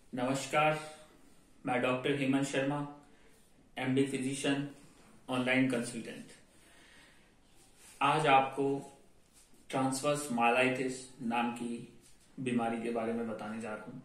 नमस्कार। मैं doctor Hemant Sharma, MD physician, online consultant. आज आपको ट्रांसवर्स माइलाइटिस नाम की बीमारी के बारे में बताने जा रहा हूं।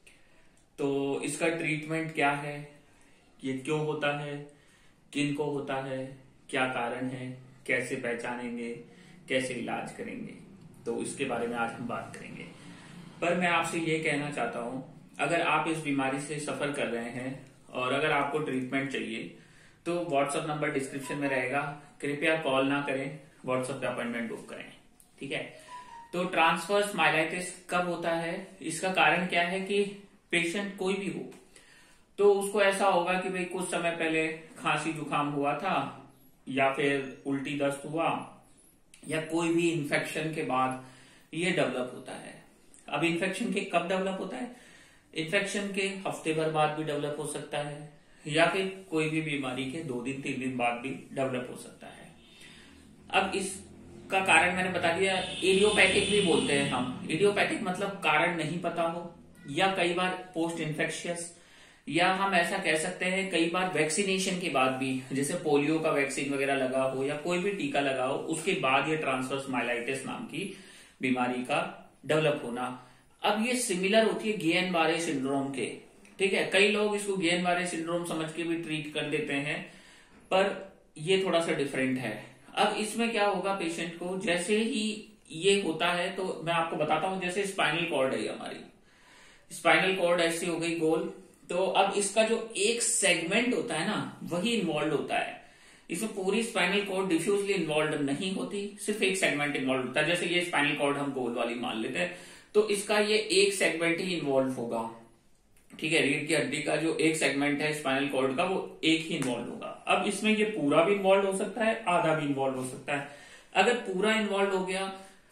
तो इसका ट्रीटमेंट क्या है, ये क्यों होता है, किन को होता है, क्या कारण है, कैसे पहचानेंगे, कैसे इलाज करेंगे, तो इसके बारे में आज हम बात करेंगे। पर मैं आपसे ये कहना चाहता हूं, अगर आप इस बीमारी से सफर कर रहे हैं और अगर आपको ट्रीटमेंट चाहिए तो व्हाट्सएप नंबर डिस्क्रिप्शन में रहेगा। कृपया कॉल ना करें, व्हाट्सएप पे अपॉइंटमेंट बुक करें। ठीक है। तो ट्रांसवर्स माइलाइटिस कब होता है, इसका कारण क्या है कि पेशेंट कोई भी हो तो उसको ऐसा होगा कि भाई कुछ समय पहले खांसी जुकाम हुआ था या फिर उल्टी दस्त हुआ या कोई भी इन्फेक्शन के बाद ये डेवलप होता है। अब इन्फेक्शन के कब डेवलप होता है? इन्फेक्शन के हफ्ते भर बाद भी डेवलप हो सकता है या फिर कोई भी बीमारी के 2 दिन 3 दिन बाद भी डेवलप हो सकता है। अब इसका कारण मैंने बता दिया। इडियोपैथिक भी बोलते हैं हम। इडियोपैथिक मतलब कारण नहीं पता हो, या कई बार पोस्ट इन्फेक्शियस, या हम ऐसा कह सकते हैं कई बार वैक्सीनेशन के बाद भी, जैसे पोलियो का वैक्सीन वगैरह लगा हो या कोई भी टीका लगा हो, उसके बाद ये ट्रांसवर्स माइलाइटिस नाम की बीमारी का डेवलप होना। अब ये सिमिलर होती है गियन बारे सिंड्रोम के। ठीक है। कई लोग इसको गियन बारे सिंड्रोम समझ के भी ट्रीट कर देते हैं, पर ये थोड़ा सा डिफरेंट है। अब इसमें क्या होगा, पेशेंट को जैसे ही ये होता है तो मैं आपको बताता हूं, जैसे स्पाइनल कॉर्ड है हमारी, स्पाइनल कॉर्ड ऐसी हो गई गोल, तो अब इसका जो एक सेगमेंट होता है ना, वही इन्वॉल्व होता है। इसमें पूरी स्पाइनल कॉर्ड डिफ्यूजली इन्वॉल्व नहीं होती, सिर्फ एक सेगमेंट इन्वॉल्व होता है। जैसे ये स्पाइनल कॉर्ड हम गोल वाली मान लेते हैं, तो इसका ये एक सेगमेंट ही इन्वॉल्व होगा। ठीक है। रीढ़ की हड्डी का जो एक सेगमेंट है स्पाइनल कॉर्ड का, वो एक ही इन्वॉल्व होगा। अब इसमें ये पूरा भी इन्वॉल्व हो सकता है, आधा भी इन्वॉल्व हो सकता है। अगर पूरा इन्वॉल्व हो गया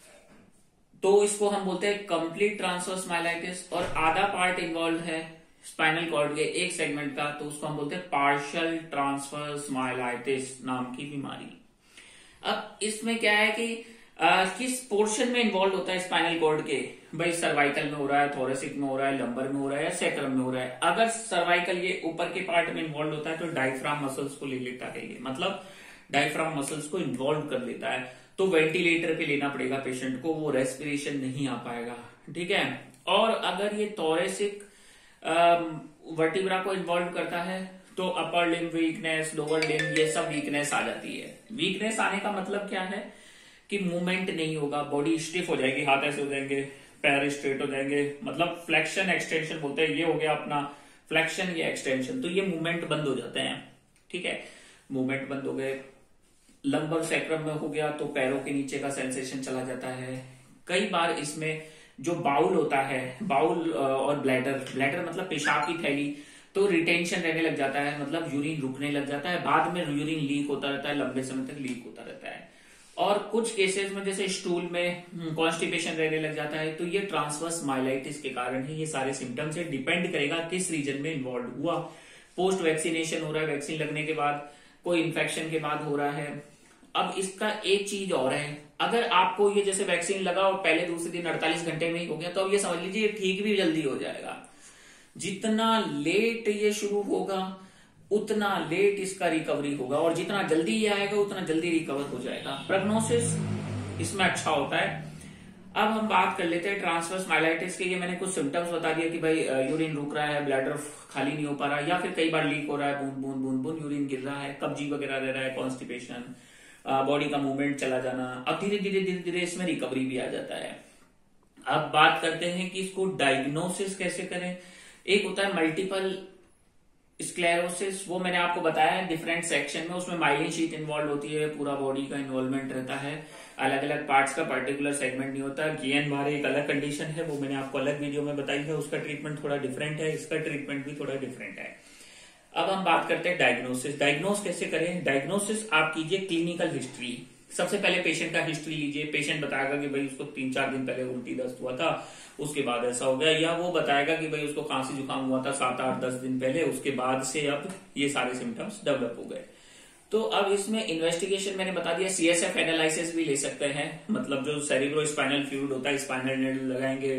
तो इसको हम बोलते हैं कंप्लीट ट्रांसवर्स माइलाइटिस, और आधा पार्ट इन्वॉल्व है स्पाइनल कॉर्ड के एक सेगमेंट का, तो उसको हम बोलते हैं पार्शियल ट्रांसवर्स माइलाइटिस नाम की बीमारी। अब इसमें क्या है कि किस पोर्शन में इन्वॉल्व होता है स्पाइनल कॉर्ड के, भाई सर्वाइकल में हो रहा है, थोरेसिक में हो रहा है, लंबर में हो रहा है या सैक्रम में हो रहा है। अगर सर्वाइकल ये ऊपर के पार्ट में इन्वॉल्व होता है तो डायफ्राम मसल्स को ले लेता है, ये मतलब डायफ्राम मसल्स को इन्वॉल्व कर लेता है, तो वेंटिलेटर पे लेना पड़ेगा पेशेंट को, वो रेस्पिरेशन नहीं आ पाएगा। ठीक है। और अगर ये थोरेसिक वर्टिब्रा को इन्वॉल्व करता है तो upper limb weakness, lower limb, ये सब वीकनेस आ जाती है। वीकनेस आने का मतलब क्या है कि मूवमेंट नहीं होगा, बॉडी स्टिफ हो जाएगी, हाथ ऐसे हो जाएंगे, पैर स्ट्रेट हो जाएंगे, मतलब फ्लेक्शन एक्सटेंशन बोलते हैं। ये हो गया अपना फ्लेक्शन या एक्सटेंशन, तो ये मूवमेंट बंद हो जाते हैं। ठीक है। मूवमेंट बंद हो गए। लंबर सैक्रम में हो गया तो पैरों के नीचे का सेंसेशन चला जाता है। कई बार इसमें जो बाउल होता है, बाउल और ब्लैडर, ब्लैडर मतलब पेशाब की थैली, तो रिटेंशन रहने लग जाता है, मतलब यूरिन रुकने लग जाता है, बाद में यूरिन लीक होता रहता है, लंबे समय तक लीक होता रहता है। और कुछ केसेस में जैसे स्टूल में कॉन्स्टिपेशन रहने लग जाता है, तो ये ट्रांसवर्स माइलाइटिस के कारण है। ये सारे सिम्टम्स है, डिपेंड करेगा किस रीजन में इन्वॉल्व हुआ। पोस्ट वैक्सीनेशन हो रहा है, वैक्सीन लगने के बाद, कोई इन्फेक्शन के बाद हो रहा है। अब इसका एक चीज और है, अगर आपको ये जैसे वैक्सीन लगा और पहले दूसरे दिन 48 घंटे में ही हो गया, तो अब ये समझ लीजिए ठीक भी जल्दी हो जाएगा। जितना लेट ये शुरू होगा उतना लेट इसका रिकवरी होगा, और जितना जल्दी ये आएगा उतना जल्दी रिकवर हो जाएगा। प्रोग्नोसिस इसमें अच्छा होता है। अब हम बात कर लेते हैं ट्रांसवर्स माइलाइटिस के। ये मैंने कुछ सिम्टम्स बता दिया कि भाई यूरिन रुक रहा है, ब्लैडर खाली नहीं हो पा रहा, या फिर कई बार लीक हो रहा है, बूंद बूंद बूंद बूंद यूरिन गिर रहा है, कब्जी वगैरह रह रहा है, कॉन्स्टिपेशन, बॉडी का मूवमेंट चला जाना। अब धीरे धीरे धीरे धीरे इसमें रिकवरी भी आ जाता है। अब बात करते हैं कि इसको डायग्नोसिस कैसे करें। एक होता है मल्टीपल स्क्लेरोसिस, वो मैंने आपको बताया है डिफरेंट सेक्शन में, उसमें माइलिन शीट इन्वॉल्व होती है, पूरा बॉडी का इन्वॉल्वमेंट रहता है, अलग अलग पार्ट्स का पर्टिकुलर सेगमेंट नहीं होता। गियन बारे एक अलग कंडीशन है, वो मैंने आपको अलग वीडियो में बताई है, उसका ट्रीटमेंट थोड़ा डिफरेंट है, इसका ट्रीटमेंट भी थोड़ा डिफरेंट है। अब हम बात करते हैं डायग्नोसिस। डायग्नोस कैसे करें? डायग्नोसिस आप कीजिए क्लिनिकल हिस्ट्री। सबसे पहले पेशेंट का हिस्ट्री लीजिए। पेशेंट बताएगा कि भाई उसको 3-4 दिन पहले उल्टी दस्त हुआ था, उसके बाद ऐसा हो गया, या वो बताएगा कि भाई उसको खांसी जुकाम हुआ था 7-8-10 दिन पहले, उसके बाद से अब ये सारे सिम्टम्स डेवलप हो गए। तो अब इसमें इन्वेस्टिगेशन मैंने बता दिया, सीएसएफ एनालिसिस भी ले सकते हैं, मतलब जो सेरिब्रो स्पाइनल फ्लूइड होता है, स्पाइनल नीडल लगाएंगे,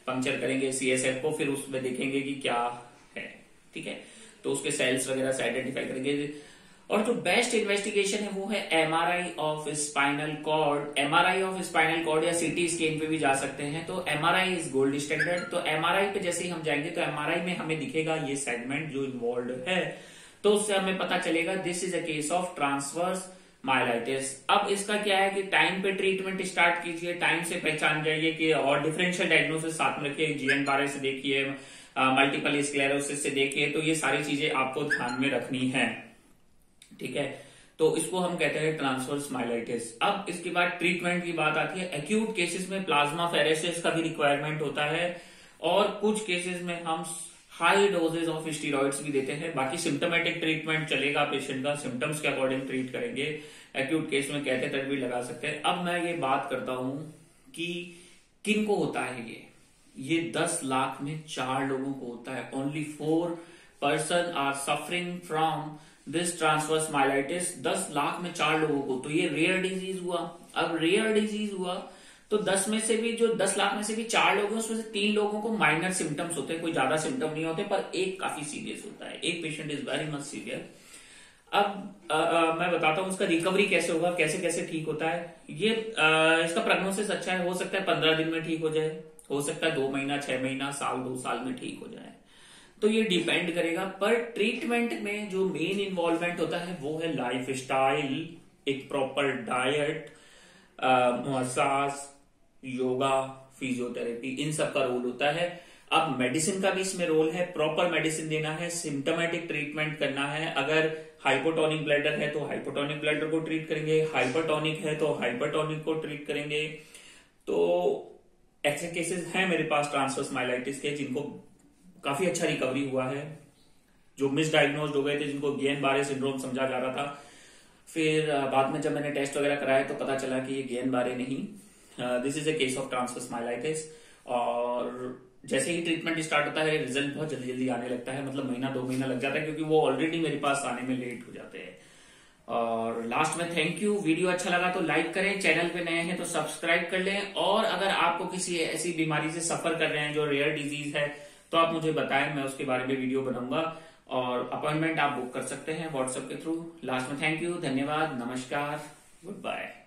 पंक्चर करेंगे CSF को, फिर उसमें देखेंगे कि क्या है, ठीक है। तो उसके सेल्स वगैरह से आइडेंटिफाई करेंगे। और जो बेस्ट इन्वेस्टिगेशन है वो है MRI of spinal cord. MRI of spinal cord या CT स्कैन पे भी जा सकते हैं। तो MRI इज गोल्ड स्टैंडर्ड। तो MRI पे जैसे ही हम जाएंगे तो MRI में हमें दिखेगा ये सेगमेंट जो इन्वॉल्व है, तो उससे हमें पता चलेगा this is a case of transverse myelitis. अब इसका क्या है कि टाइम पे ट्रीटमेंट स्टार्ट कीजिए, टाइम से पहचान जाइए कि, और डिफरेंशियल डायग्नोसिस साथ में रखिए, GN12 से देखिए, मल्टीपल स्क्लेरोसिस से देखिए, तो ये सारी चीजें आपको ध्यान में रखनी है, ठीक है। तो इसको हम कहते हैं ट्रांसवर्स माइलाइटिस। अब इसके बाद ट्रीटमेंट की बात आती है। एक्यूट केसेस में प्लाज्मा फेरेसिस का भी रिक्वायरमेंट होता है, और कुछ केसेस में हम हाई डोजेज ऑफ स्टीरॉइड्स भी देते हैं। बाकी सिम्टोमेटिक ट्रीटमेंट चलेगा, पेशेंट का सिम्टम्स के अकॉर्डिंग ट्रीट करेंगे। एक्यूट केस में कैथेटर भी लगा सकते हैं। अब मैं ये बात करता हूं कि किन को होता है ये 10 लाख में 4 लोगों को होता है। Only 4 person are suffering from this transverse myelitis. 10 lakh में 4 लोगों को, तो ये रेयर डिजीज हुआ। अब रेयर डिजीज हुआ तो 10 लाख में से भी 4 लोग हैं, उसमें से 3 लोगों को माइनर सिम्टम्स होते हैं, कोई ज्यादा सिम्टम नहीं होते, पर एक काफी सीरियस होता है। एक patient is very much serious. अब मैं बताता हूं उसका रिकवरी कैसे होगा, कैसे कैसे ठीक होता है। ये इसका प्रोग्नोसिस अच्छा है, हो सकता है 15 दिन में ठीक हो जाए, हो सकता है 2 महीना, 6 महीना, साल, 2 साल में ठीक हो जाए, तो ये डिपेंड करेगा। पर ट्रीटमेंट में जो मेन इन्वॉल्वमेंट होता है वो है लाइफ स्टाइल, एक proper diet, massage, yoga, physiotherapy, इन सब का रोल होता है। अब मेडिसिन का भी इसमें रोल है। प्रॉपर मेडिसिन देना है, सिम्टोमेटिक ट्रीटमेंट करना है। अगर हाइपोटोनिक ब्लैडर है तो हाइपोटोनिक ब्लैडर को ट्रीट करेंगे, हाइपरटोनिक है तो हाइपरटोनिक को ट्रीट करेंगे। तो ऐसे केसेस हैं मेरे पास ट्रांसवर्स माइलाइटिस के जिनको काफी अच्छा रिकवरी हुआ है, जो मिसडायग्नोज्ड हो गए थे, जिनको गियन-बारे सिंड्रोम समझा जा रहा था। फिर बाद में जब मैंने टेस्ट वगैरह कराया तो पता चला कि ये गियन-बारे नहीं, this is a case of transverse myelitis. और जैसे ही ट्रीटमेंट स्टार्ट होता है रिजल्ट बहुत जल्दी जल्दी आने लगता है, मतलब महीना 2 महीना लग जाता है, क्योंकि वो ऑलरेडी मेरे पास आने में लेट हो जाते हैं। और लास्ट में थैंक यू। वीडियो अच्छा लगा तो लाइक करें, चैनल पे नए हैं तो सब्सक्राइब कर लें, और अगर आपको किसी ऐसी बीमारी से सफर कर रहे हैं जो रेयर डिजीज है तो आप मुझे बताएं, मैं उसके बारे में वीडियो बनाऊंगा। और अपॉइंटमेंट आप बुक कर सकते हैं व्हाट्सएप के थ्रू। लास्ट में थैंक यू, धन्यवाद, नमस्कार, गुड बाय।